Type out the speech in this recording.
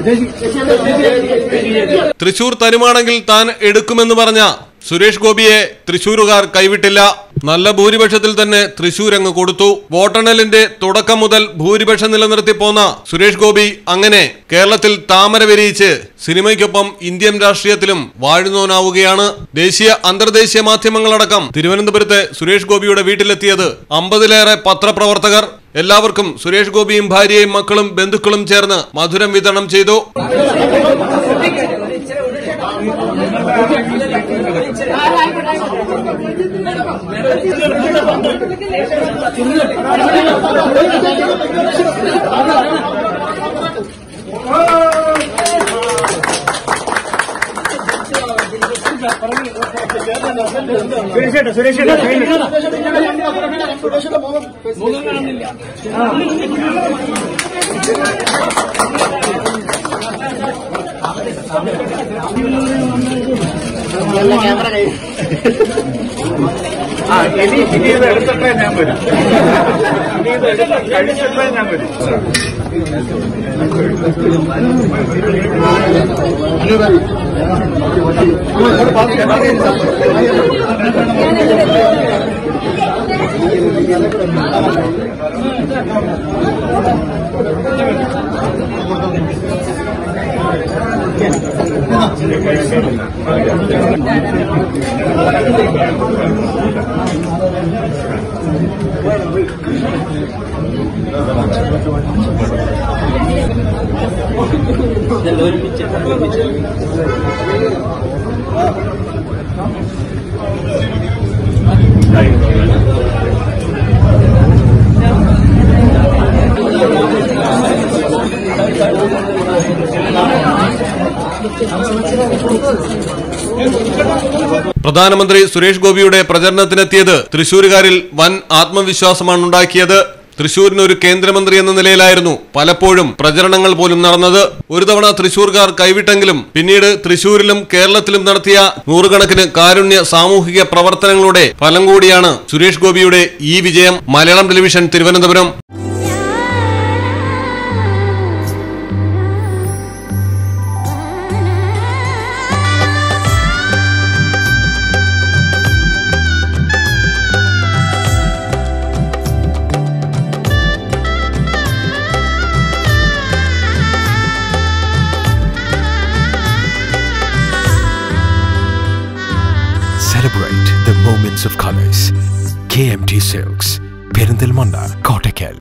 തൃശൂർ തരുമാണെങ്കിൽ താൻ എടുക്കുമെന്ന് പറഞ്ഞ സുരേഷ് ഗോപിയെ തൃശൂരുകാർ കൈവിട്ടില്ല. നല്ല ഭൂരിപക്ഷത്തിൽ തന്നെ തൃശൂർ അങ്ങ് കൊടുത്തു. വോട്ടെണ്ണലിന്റെ തുടക്കം മുതൽ ഭൂരിപക്ഷം നിലനിർത്തി പോന്ന സുരേഷ് ഗോപി അങ്ങനെ കേരളത്തിൽ താമര വിരിയിച്ച് സിനിമയ്ക്കൊപ്പം ഇന്ത്യൻ രാഷ്ട്രീയത്തിലും വാഴുന്നോനാവുകയാണ്. ദേശീയ അന്തർദേശീയ മാധ്യമങ്ങളടക്കം തിരുവനന്തപുരത്തെ സുരേഷ് ഗോപിയുടെ വീട്ടിലെത്തിയത് 50-ലേറെ പത്രപ്രവർത്തകർ. എല്ലാവർക്കും സുരേഷ് ഗോപിയും ഭാര്യയും മക്കളും ബന്ധുക്കളും ചേർന്ന് മധുരം വിതരണം ചെയ്തു. പ്രധാനമന്ത്രി സുരേഷ് ഗോപിയുടെ പ്രചരണത്തിനെത്തിയത് തൃശൂരുകാരിൽ വൻ ആത്മവിശ്വാസമാണ് ഉണ്ടാക്കിയത്. തൃശൂരിന് ഒരു കേന്ദ്രമന്ത്രി എന്ന നിലയിലായിരുന്നു പലപ്പോഴും പ്രചരണങ്ങൾ പോലും നടന്നത്. ഒരു തവണ തൃശൂർക്കാർ കൈവിട്ടെങ്കിലും പിന്നീട് തൃശൂരിലും കേരളത്തിലും നടത്തിയ നൂറുകണക്കിന് കാരുണ്യ സാമൂഹിക പ്രവർത്തനങ്ങളുടെ ഫലം കൂടിയാണ് സുരേഷ് ഗോപിയുടെ ഈ വിജയം. Malayalam television, Thiruvananthapuram. Celebrate the moments of colors. KMT Silks, Perindalmanda, Kottakkal.